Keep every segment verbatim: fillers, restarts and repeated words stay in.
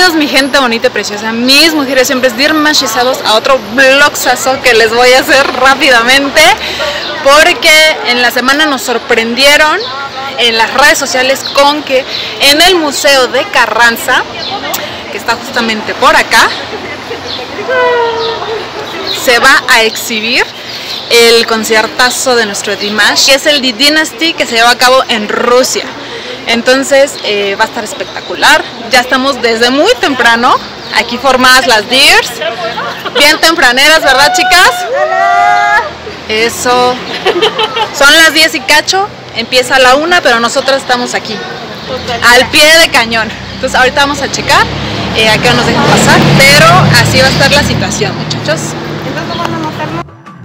Bienvenidos mi gente bonita y preciosa, mis mujeres siempre dirmashizados, a otro vlogsazo que les voy a hacer rápidamente, porque en la semana nos sorprendieron en las redes sociales con que en el Museo de Carranza, que está justamente por acá, se va a exhibir el conciertazo de nuestro Dimash, que es el The Dynasty, que se lleva a cabo en Rusia. Entonces eh, va a estar espectacular. Ya estamos desde muy temprano aquí formadas las Dears, bien tempraneras, ¿verdad, chicas? Eso. Son las diez y cacho, empieza a la una, pero nosotras estamos aquí al pie de cañón. Entonces ahorita vamos a checar eh, a qué nos dejan pasar, pero así va a estar la situación, muchachos. Entonces vamos a mostrarnos.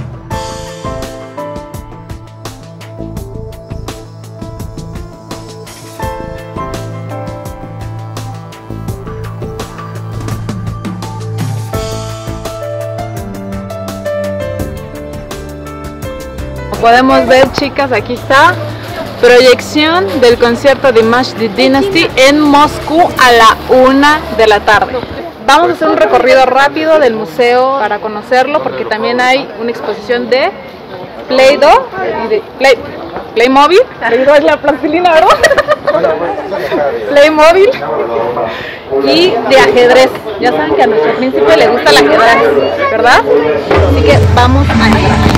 Podemos ver, chicas, aquí está proyección del concierto de Dimash The Dynasty en Moscú a la una de la tarde. Vamos a hacer un recorrido rápido del museo para conocerlo, porque también hay una exposición de Play-Doh y de Play, Playmobil. Play-Doh es la plastilina, ¿verdad? Playmobil y de ajedrez. Ya saben que a nuestro príncipe le gusta el ajedrez, ¿verdad? Así que vamos a entrar.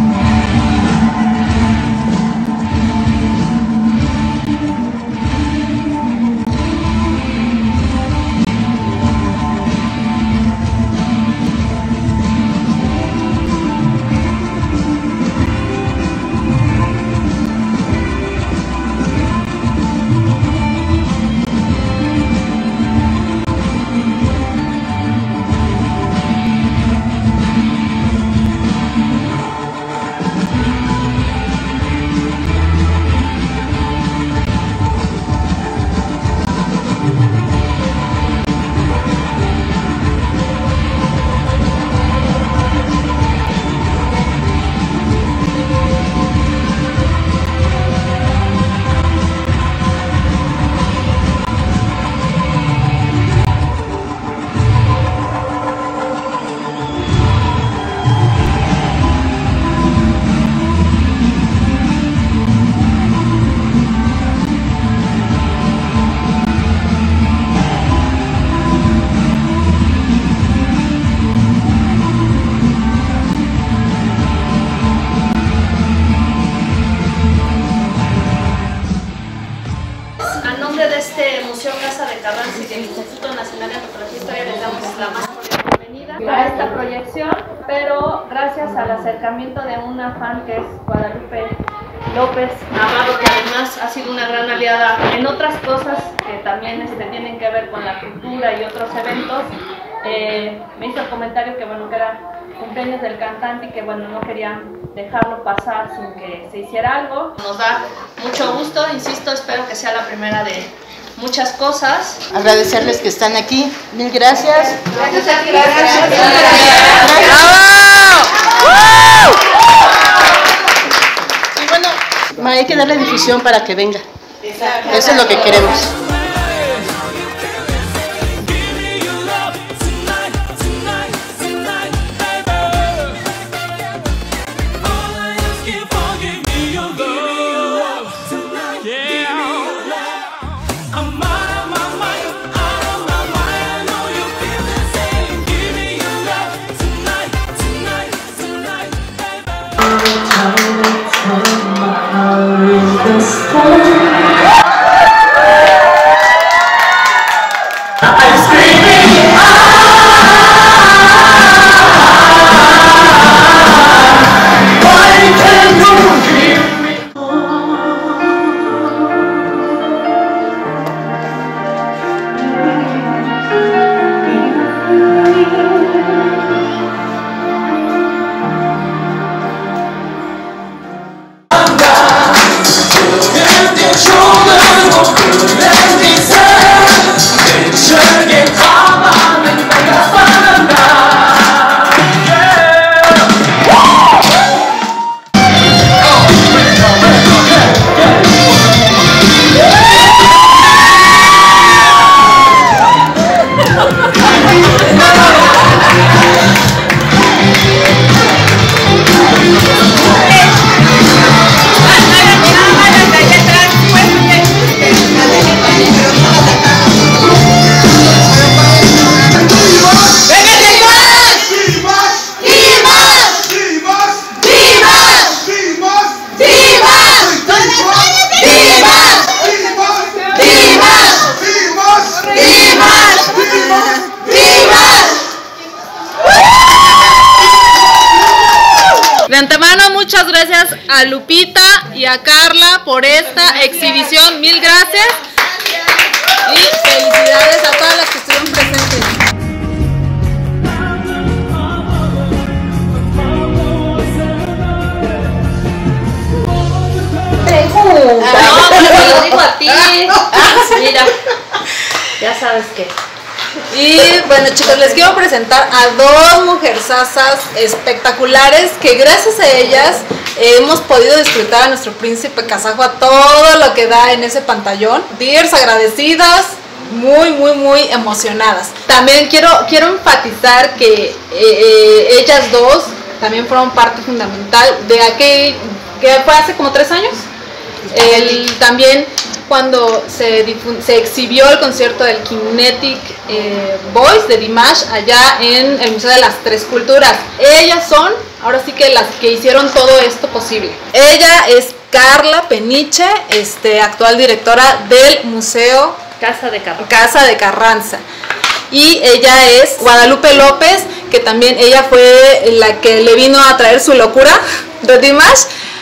Carranza y del Instituto Nacional de Antropología e Historia les damos la más cordial bienvenida a esta proyección, pero gracias al acercamiento de una fan que es Guadalupe López Amado, que además ha sido una gran aliada en otras cosas que también este, tienen que ver con la cultura y otros eventos. Eh, me hizo el comentario que bueno, que era cumpleaños del cantante y que bueno, no querían dejarlo pasar sin que se hiciera algo. Nos da mucho gusto, insisto, espero que sea la primera de muchas cosas. Agradecerles que están aquí. Mil gracias. Gracias a ti. Gracias. ¡Bravo! Y bueno, hay que darle difusión para que venga. Eso es lo que queremos. Show De antemano, muchas gracias a Lupita y a Carla por esta exhibición. Mil gracias. Y felicidades a todas las que estuvieron presentes. No, pero te lo digo a ti. Mira, ya sabes qué. Y bueno, chicos, les quiero presentar a dos mujersasas espectaculares que gracias a ellas eh, hemos podido disfrutar a nuestro príncipe kazajo a todo lo que da en ese pantallón. Dears, agradecidas, muy, muy, muy emocionadas. También quiero, quiero enfatizar que eh, eh, ellas dos también fueron parte fundamental de aquel que fue hace como tres años. El, también cuando se, se exhibió el concierto del Kinetic eh, Voice de Dimash allá en el Museo de las Tres Culturas. Ellas son, ahora sí que las que hicieron todo esto posible. Ella es Carla Peniche, este, actual directora del Museo Casa de Carranza. Casa de Carranza. Y ella es Guadalupe López, que también ella fue la que le vino a traer su locura de Dimash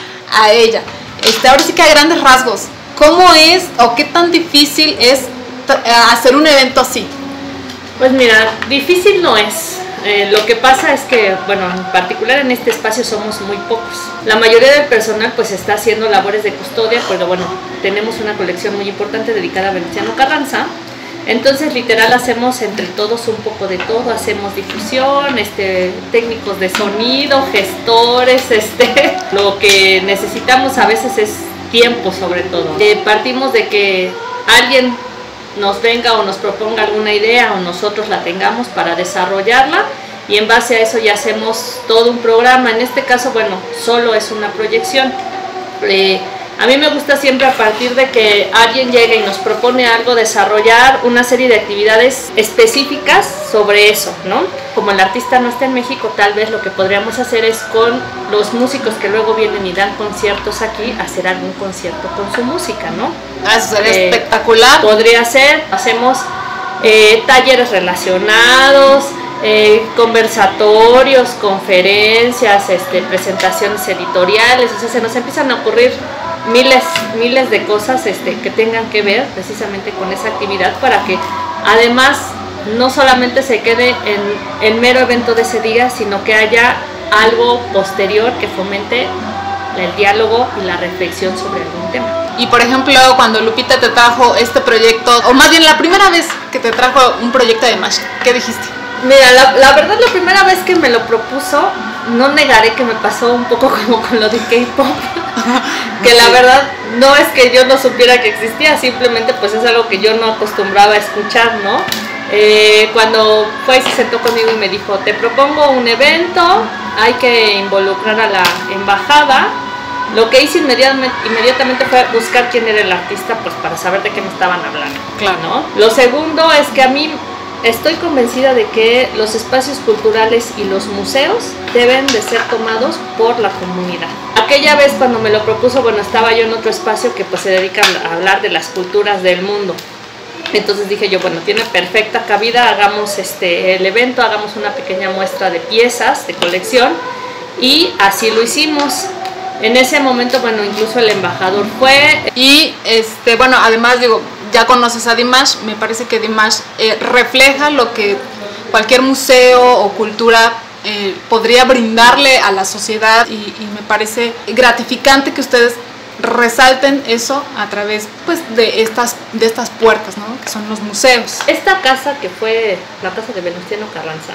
a ella. Este, ahora sí que a grandes rasgos, ¿cómo es o qué tan difícil es hacer un evento así? Pues mira, difícil no es. Eh, lo que pasa es que, bueno, en particular en este espacio somos muy pocos. La mayoría del personal pues está haciendo labores de custodia, pero bueno, tenemos una colección muy importante dedicada a Venustiano Carranza. Entonces literal hacemos entre todos un poco de todo, hacemos difusión, este, técnicos de sonido, gestores, este, lo que necesitamos a veces es tiempo sobre todo. Eh, partimos de que alguien nos venga o nos proponga alguna idea o nosotros la tengamos para desarrollarla y en base a eso ya hacemos todo un programa. En este caso, bueno, solo es una proyección. Eh, A mí me gusta siempre a partir de que alguien llegue y nos propone algo, desarrollar una serie de actividades específicas sobre eso, ¿no? Como el artista no está en México, tal vez lo que podríamos hacer es con los músicos que luego vienen y dan conciertos aquí, hacer algún concierto con su música, ¿no? Ah, eso sería Eh, espectacular. Podría ser, hacemos eh, talleres relacionados, eh, conversatorios, conferencias, este, presentaciones editoriales, o sea, se nos empiezan a ocurrir miles, miles de cosas este, que tengan que ver precisamente con esa actividad para que además no solamente se quede en el mero evento de ese día, sino que haya algo posterior que fomente el diálogo y la reflexión sobre algún tema. Y por ejemplo, cuando Lupita te trajo este proyecto, o más bien la primera vez que te trajo un proyecto de Dimash, ¿qué dijiste? Mira, la, la verdad la primera vez que me lo propuso, no negaré que me pasó un poco como con lo de K-pop, que la verdad no es que yo no supiera que existía, simplemente pues es algo que yo no acostumbraba a escuchar, ¿no? Eh, cuando fue y se sentó conmigo y me dijo, te propongo un evento, hay que involucrar a la embajada. Lo que hice inmediatamente, inmediatamente fue buscar quién era el artista, pues para saber de qué me estaban hablando, Claro. ¿no? Lo segundo es que a mí estoy convencida de que los espacios culturales y los museos deben de ser tomados por la comunidad. Aquella vez cuando me lo propuso, bueno, estaba yo en otro espacio que pues se dedica a hablar de las culturas del mundo. Entonces dije yo, bueno, tiene perfecta cabida, hagamos este, el evento, hagamos una pequeña muestra de piezas, de colección, y así lo hicimos. En ese momento, bueno, incluso el embajador fue. Y este, bueno, además digo, ya conoces a Dimash, me parece que Dimash eh, refleja lo que cualquier museo o cultura eh, podría brindarle a la sociedad y, y me parece gratificante que ustedes resalten eso a través pues de estas de estas puertas, ¿no? Que son los museos. Esta casa que fue la casa de Venustiano Carranza,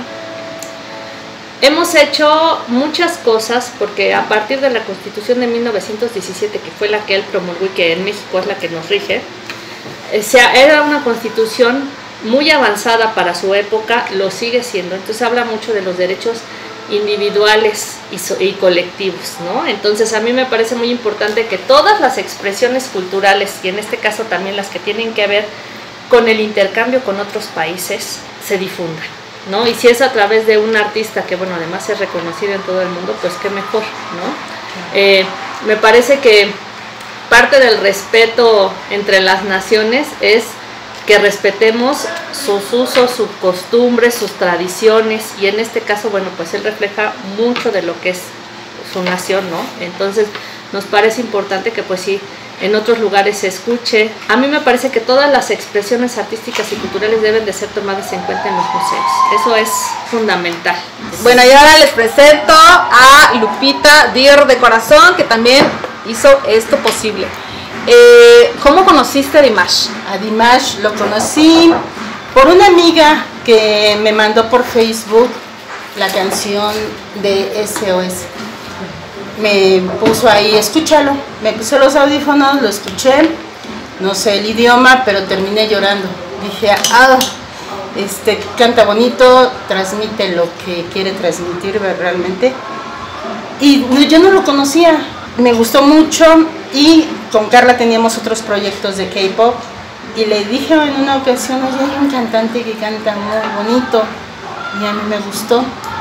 hemos hecho muchas cosas porque a partir de la Constitución de mil novecientos diecisiete, que fue la que él promulgó y que en México es la que nos rige, o sea, era una constitución muy avanzada para su época, lo sigue siendo. Entonces habla mucho de los derechos individuales y, so, y colectivos, ¿no? Entonces a mí me parece muy importante que todas las expresiones culturales, y en este caso también las que tienen que ver con el intercambio con otros países, se difundan, ¿no? Y si es a través de un artista que, bueno, además es reconocido en todo el mundo, pues qué mejor, ¿no? Eh, me parece que parte del respeto entre las naciones es que respetemos sus usos, sus costumbres, sus tradiciones, y en este caso, bueno, pues él refleja mucho de lo que es su nación, ¿no? Entonces nos parece importante que pues sí, en otros lugares se escuche. A mí me parece que todas las expresiones artísticas y culturales deben de ser tomadas en cuenta en los museos. Eso es fundamental. Bueno, y ahora les presento a Lupita Dir de Corazón, que también hizo esto posible. Eh, ¿Cómo conociste a Dimash? A Dimash lo conocí por una amiga que me mandó por Facebook la canción de S O S. Me puso ahí, escúchalo, me puse los audífonos, lo escuché, no sé el idioma, pero terminé llorando. Dije, ah, este, canta bonito, transmite lo que quiere transmitir realmente. Y yo no lo conocía, me gustó mucho, y con Carla teníamos otros proyectos de K-pop, y le dije en una ocasión, oye, hay un cantante que canta muy bonito, y a mí me gustó.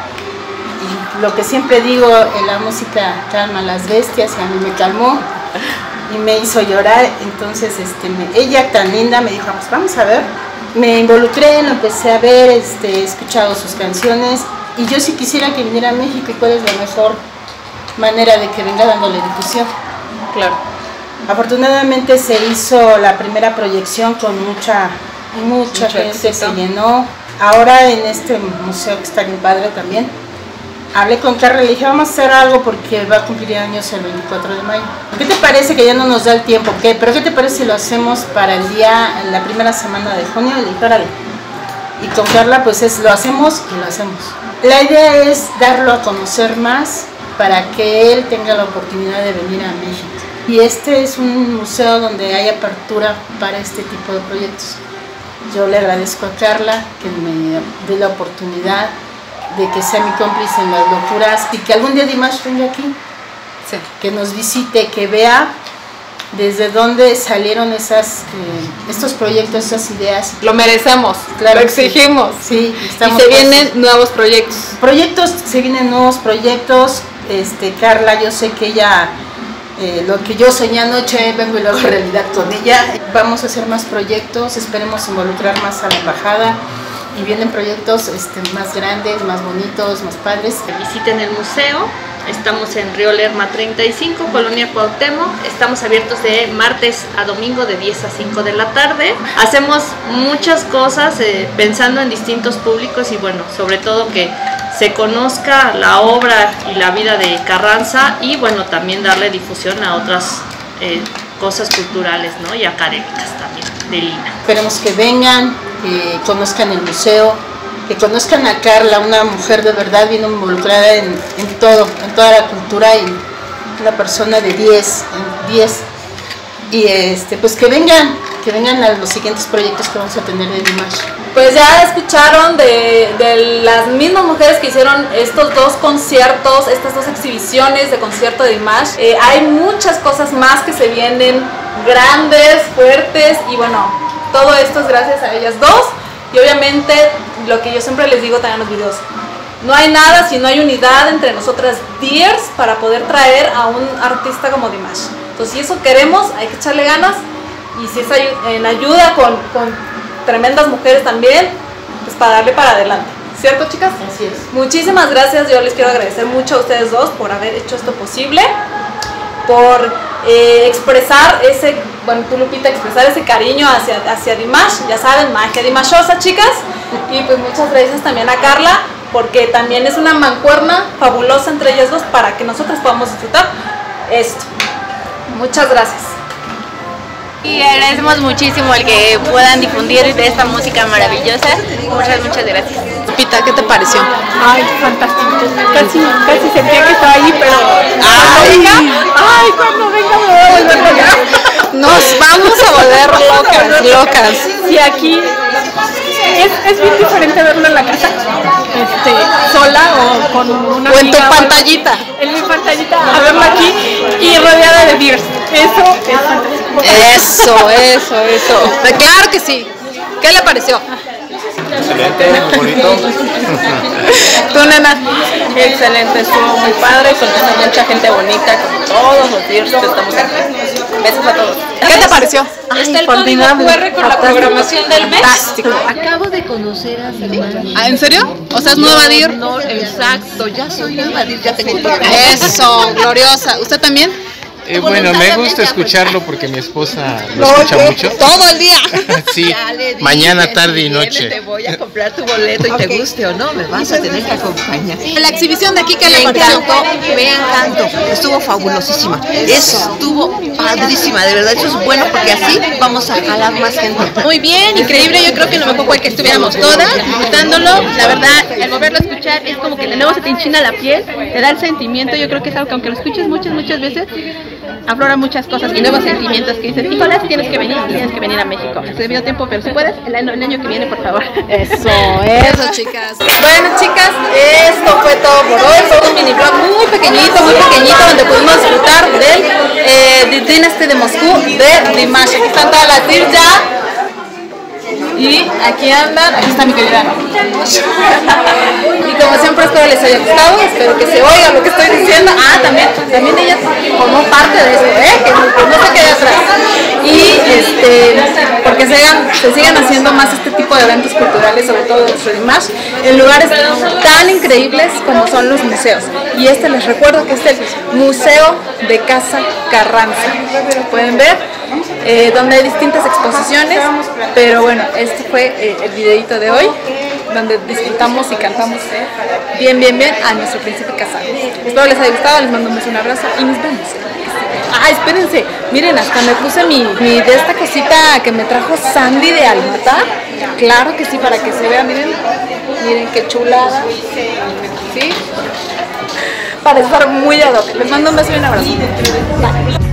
Y lo que siempre digo, la música calma a las bestias, y a mí me calmó y me hizo llorar. Entonces este, me, ella tan linda me dijo, pues vamos a ver. Me involucré, lo empecé a ver, este, he escuchado sus canciones, y yo sí quisiera que viniera a México. ¿Y cuál es la mejor manera de que venga dándole difusión? Claro. Afortunadamente se hizo la primera proyección con mucha, mucha Mucho gente, éxito. se llenó. Ahora en este museo que está bien padre también, hablé con Carla y le dije, vamos a hacer algo porque va a cumplir años el veinticuatro de mayo. ¿Qué te parece que ya no nos da el tiempo? ¿Qué? ¿Pero qué te parece si lo hacemos para el día, la primera semana de junio? Y le dije, órale. Y con Carla pues es, lo hacemos y lo hacemos. La idea es darlo a conocer más para que él tenga la oportunidad de venir a México. Y este es un museo donde hay apertura para este tipo de proyectos. Yo le agradezco a Carla que me dé la oportunidad de que sea mi cómplice en las locuras, y que algún día Dimash venga aquí, Sí. que nos visite, que vea desde dónde salieron esas, eh, estos proyectos, esas ideas. Lo merecemos, Claro lo que sí. exigimos. Sí, Y estamos se pues, vienen nuevos proyectos. proyectos, se vienen nuevos proyectos. Este, Carla, yo sé que ella, eh, lo que yo soñé anoche, vengo y lo hago realidad con ella. Vamos a hacer más proyectos, esperemos involucrar más a la embajada, y vienen proyectos este, más grandes, más bonitos, más padres. Visiten el museo. Estamos en Río Lerma treinta y cinco, Colonia Cuauhtémoc. Estamos abiertos de martes a domingo de diez a cinco de la tarde. Hacemos muchas cosas eh, pensando en distintos públicos, y bueno, sobre todo que se conozca la obra y la vida de Carranza, y bueno, también darle difusión a otras eh, cosas culturales, ¿no? Y académicas también de Lina. Esperemos que vengan, que conozcan el museo, que conozcan a Carla, una mujer de verdad bien involucrada en, en todo, en toda la cultura, y una persona de diez, diez. Y este, pues que vengan, que vengan a los siguientes proyectos que vamos a tener de Dimash. Pues ya escucharon de, de las mismas mujeres que hicieron estos dos conciertos, estas dos exhibiciones de concierto de Dimash. Eh, hay muchas cosas más que se vienen, grandes, fuertes, y bueno, todo esto es gracias a ellas dos. Y obviamente, lo que yo siempre les digo también en los videos, no hay nada si no hay unidad entre nosotras Dears para poder traer a un artista como Dimash. Entonces, si eso queremos, hay que echarle ganas, y si es en ayuda con, con tremendas mujeres también, pues para darle para adelante. ¿Cierto, chicas? Así es. Muchísimas gracias, yo les quiero agradecer mucho a ustedes dos por haber hecho esto posible, por eh, expresar ese, bueno, tú Lupita, expresar ese cariño hacia, hacia Dimash, ya saben, magia dimashosa, chicas, y pues muchas gracias también a Carla, porque también es una mancuerna fabulosa entre ellas dos para que nosotros podamos disfrutar esto. Muchas gracias. Y agradecemos muchísimo el que puedan difundir esta música maravillosa. Muchas, muchas gracias. Lupita, ¿qué te pareció? Ay, fantástico. Casi, casi sentía que estaba ahí, pero ¡Ay! ay, cuando venga me voy a volver loca. Nos vamos a volver locas, locas. Sí, aquí es, es bien diferente verlo en la casa, este, sola o con una O en tu amiga, pantallita. en mi pantallita, a verlo aquí y rodeada de Dears. Eso es fantástico. Eso, eso, eso. Claro que sí. ¿Qué le pareció? Excelente, muy bonito. ¿Tú, nena? Excelente, estuvo muy padre, conocí mucha gente bonita, como todos los días que estamos aquí. Besos a todos. ¿Qué te pareció? Está el código cu erre con la programación del mes. Fantástico. Acabo de conocer a Simán. Ah, ¿en serio? O sea, es nueva D I R. No, exacto, ya soy nueva D I R, ya tengo todo. Eso, gloriosa. ¿Usted también? Eh, bueno, me gusta escucharlo porque mi esposa lo escucha mucho. Todo el día. Sí, Ya le dije, mañana, si tarde y vienes, noche. Te voy a comprar tu boleto y te guste o no, me vas a tener que acompañar. La exhibición de aquí, ¿qué le Me pareció? encantó, me encantó, estuvo fabulosísima. Estuvo padrísima, de verdad, eso es bueno porque así vamos a jalar más gente. Muy bien, increíble, yo creo que lo mejor fue que estuviéramos todas disfrutándolo. La verdad, el volverlo a escuchar es como que de nuevo se te enchina la piel, te da el sentimiento. Yo creo que es algo que aunque lo escuches muchas, muchas veces, aflora muchas cosas y nuevos sentimientos que dices, híjole, tienes que venir, tienes que venir a México. Se debió tiempo, pero si puedes, el año, el año que viene, por favor. Eso, eso, chicas. Bueno, chicas, esto fue todo por hoy. Fue un mini vlog muy pequeñito, muy pequeñito, donde pudimos disfrutar del eh, The Dynasty de Moscú de Dimash. Aquí están todas las D I R ya. Y aquí andan, aquí está mi querida. Y como siempre espero les haya gustado, espero que se oiga lo que estoy diciendo. Ah, también, también ella formó parte de esto, ¿eh? Que no, no se quede atrás. Y este, porque se, hagan, se sigan haciendo más este tipo de eventos culturales, sobre todo nuestro Dimash, en lugares tan increíbles como son los museos. Y este les recuerdo que es el Museo de Casa Carranza. Pueden ver, eh, donde hay distintas exposiciones, pero bueno, este fue eh, el videito de hoy, donde disfrutamos y cantamos bien, bien, bien a nuestro príncipe casado. Espero les haya gustado, les mando un abrazo y nos vemos. Ah, espérense, miren, hasta me puse mi, mi de esta cosita que me trajo Sandy de Almata. Claro que sí, para que se vea, miren, miren qué chulada. ¿Sí? Para estar muy ad hoc. Les mando un beso y un abrazo. Bye.